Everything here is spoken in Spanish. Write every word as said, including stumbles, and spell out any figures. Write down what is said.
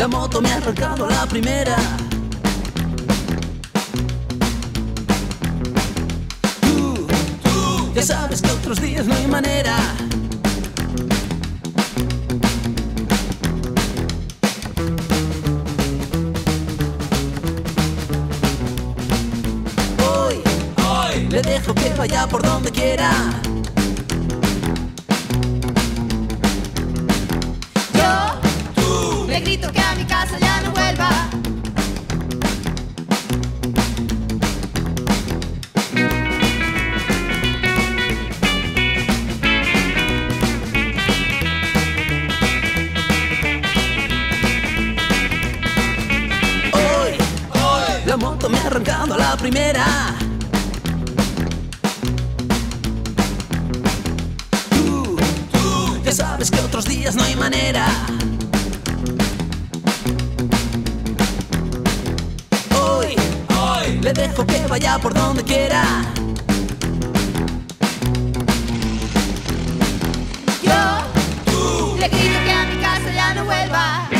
La moto me ha arrancado a la primera. Tú, tú, ya sabes que otros días no hay manera. Hoy, hoy, le dejo que vaya por donde quiera. Le grito que a mi casa ya no vuelva. Hoy, hoy, la moto me ha arrancado a la primera. Tú, tú, ya sabes que otros días no hay manera. Le dejo que vaya por donde quiera. Yo, tú, le grito que a mi casa ya no vuelva.